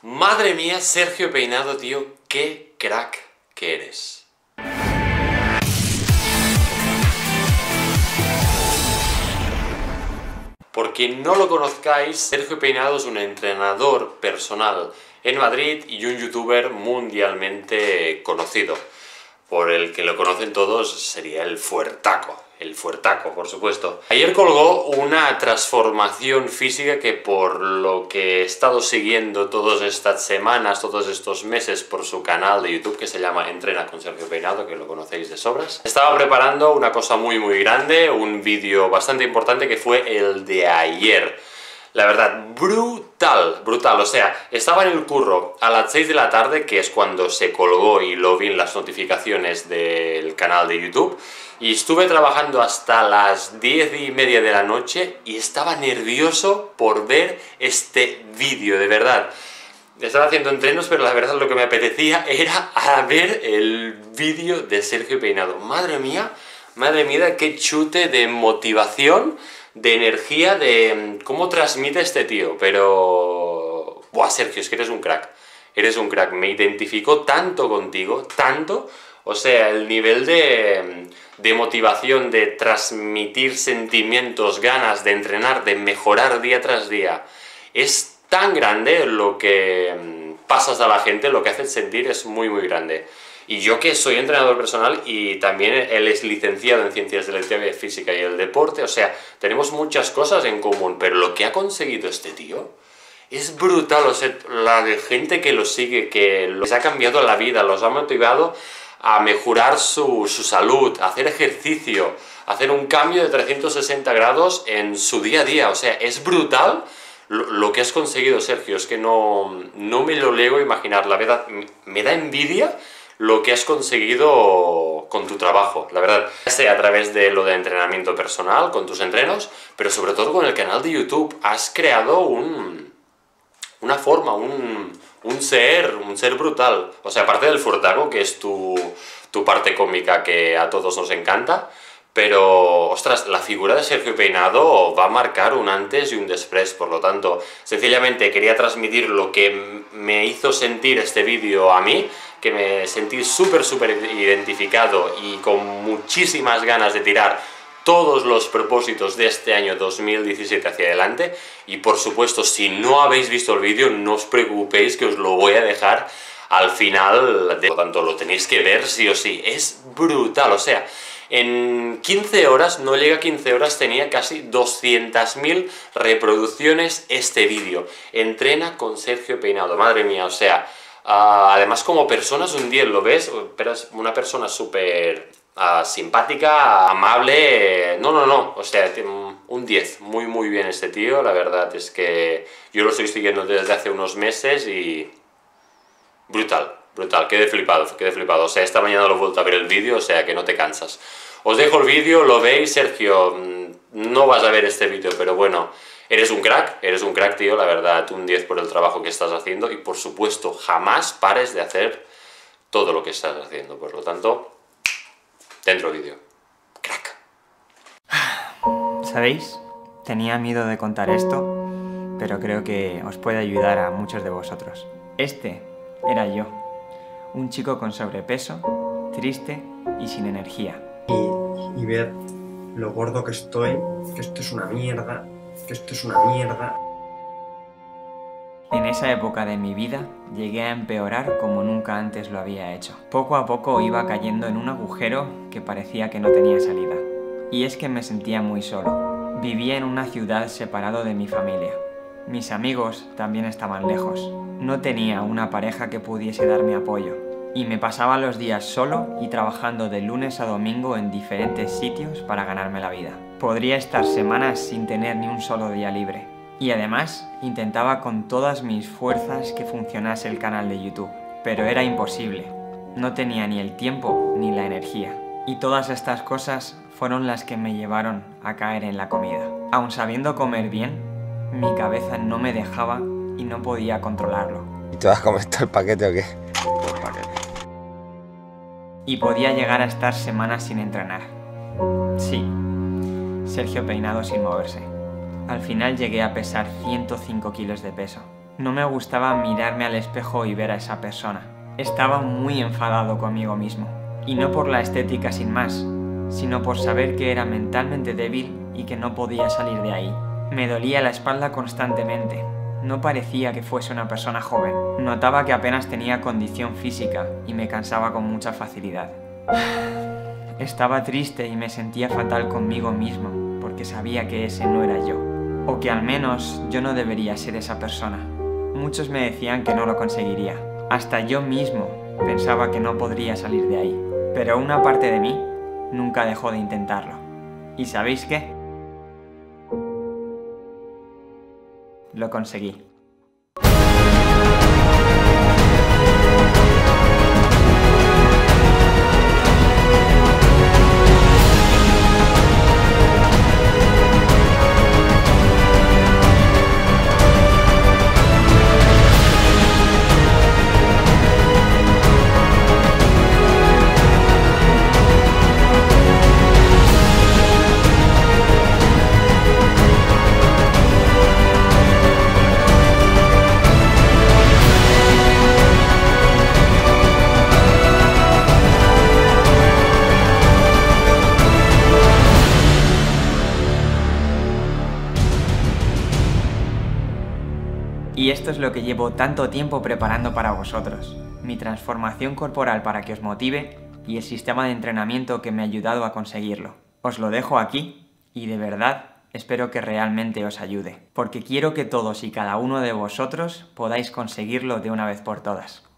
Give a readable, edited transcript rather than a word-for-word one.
Madre mía, Sergio Peinado, tío, qué crack que eres. Por quien no lo conozcáis, Sergio Peinado es un entrenador personal en Madrid y un youtuber mundialmente conocido. Por el que lo conocen todos sería el Fuertaco, por supuesto. Ayer colgó una transformación física que, por lo que he estado siguiendo todas estas semanas, todos estos meses por su canal de YouTube, que se llama Entrena con Sergio Peinado, que lo conocéis de sobras, estaba preparando una cosa muy grande, un vídeo bastante importante que fue el de ayer. La verdad, brutal, o sea, estaba en el curro a las 6 de la tarde, que es cuando se colgó y lo vi en las notificaciones del canal de YouTube, y estuve trabajando hasta las 10:30 de la noche y estaba nervioso por ver este vídeo, de verdad. Estaba haciendo entrenos, pero la verdad lo que me apetecía era ver el vídeo de Sergio Peinado. Madre mía, qué chute de motivación, de energía, de cómo transmite este tío. Pero... buah, Sergio, es que eres un crack. Eres un crack. Me identifico tanto contigo, tanto. O sea, el nivel de motivación, de transmitir sentimientos, ganas de entrenar, de mejorar día tras día, es tan grande lo que pasas a la gente, lo que haces sentir es muy grande. Y yo, que soy entrenador personal y también él es licenciado en Ciencias de la Actividad Física y el Deporte, o sea, tenemos muchas cosas en común, pero lo que ha conseguido este tío es brutal. O sea, la de gente que lo sigue, que les ha cambiado la vida, los ha motivado a mejorar su salud, a hacer ejercicio, a hacer un cambio de 360 grados en su día a día. O sea, es brutal lo que has conseguido, Sergio. Es que no me lo llego a imaginar. La verdad, me da envidia lo que has conseguido con tu trabajo, la verdad. Ya sea a través de lo de entrenamiento personal, con tus entrenos, pero sobre todo con el canal de YouTube. Has creado una forma, un ser brutal. O sea, aparte del Fuertaco, que es tu parte cómica que a todos nos encanta, pero, ostras, la figura de Sergio Peinado va a marcar un antes y un después. Por lo tanto, sencillamente quería transmitir lo que me hizo sentir este vídeo a mí, que me sentí súper identificado y con muchísimas ganas de tirar todos los propósitos de este año 2017 hacia adelante. Y por supuesto, si no habéis visto el vídeo, no os preocupéis, que os lo voy a dejar al final. Por lo tanto, lo tenéis que ver sí o sí. Es brutal, o sea, en 15 horas, no llega a 15 horas, tenía casi 200.000 reproducciones este vídeo. Entrena con Sergio Peinado, madre mía, o sea, además como persona es un 10, lo ves, pero es una persona súper simpática, amable, no, o sea, un 10, muy bien este tío. La verdad es que yo lo estoy siguiendo desde hace unos meses y... brutal, quedé flipado, o sea, esta mañana lo he vuelto a ver el vídeo, o sea que no te cansas. Os dejo el vídeo, lo veis. Sergio, no vas a ver este vídeo, pero bueno, eres un crack, tío, la verdad, un 10 por el trabajo que estás haciendo, y por supuesto, jamás pares de hacer todo lo que estás haciendo. Por lo tanto, dentro vídeo. Crack. ¿Sabéis? Tenía miedo de contar esto, pero creo que os puede ayudar a muchos de vosotros. Este era yo, un chico con sobrepeso, triste y sin energía. Y ver lo gordo que estoy, que esto es una mierda, En esa época de mi vida llegué a empeorar como nunca antes lo había hecho. Poco a poco iba cayendo en un agujero que parecía que no tenía salida. Y es que me sentía muy solo. Vivía en una ciudad separado de mi familia. Mis amigos también estaban lejos. No tenía una pareja que pudiese darme apoyo. Y me pasaba los días solo y trabajando de lunes a domingo en diferentes sitios para ganarme la vida. Podría estar semanas sin tener ni un solo día libre. Y además, intentaba con todas mis fuerzas que funcionase el canal de YouTube. Pero era imposible. No tenía ni el tiempo ni la energía. Y todas estas cosas fueron las que me llevaron a caer en la comida. Aun sabiendo comer bien, mi cabeza no me dejaba y no podía controlarlo. ¿Y te vas a comer todo el paquete o qué? Y podía llegar a estar semanas sin entrenar. Sí, Sergio Peinado sin moverse. Al final llegué a pesar 105 kilos de peso. No me gustaba mirarme al espejo y ver a esa persona. Estaba muy enfadado conmigo mismo. Y no por la estética sin más, sino por saber que era mentalmente débil y que no podía salir de ahí. Me dolía la espalda constantemente. No parecía que fuese una persona joven. Notaba que apenas tenía condición física y me cansaba con mucha facilidad. Estaba triste y me sentía fatal conmigo mismo, porque sabía que ese no era yo. O que al menos yo no debería ser esa persona. Muchos me decían que no lo conseguiría. Hasta yo mismo pensaba que no podría salir de ahí. Pero una parte de mí nunca dejó de intentarlo. ¿Y sabéis qué? Lo conseguí. Y esto es lo que llevo tanto tiempo preparando para vosotros. Mi transformación corporal para que os motive y el sistema de entrenamiento que me ha ayudado a conseguirlo. Os lo dejo aquí y de verdad espero que realmente os ayude. Porque quiero que todos y cada uno de vosotros podáis conseguirlo de una vez por todas.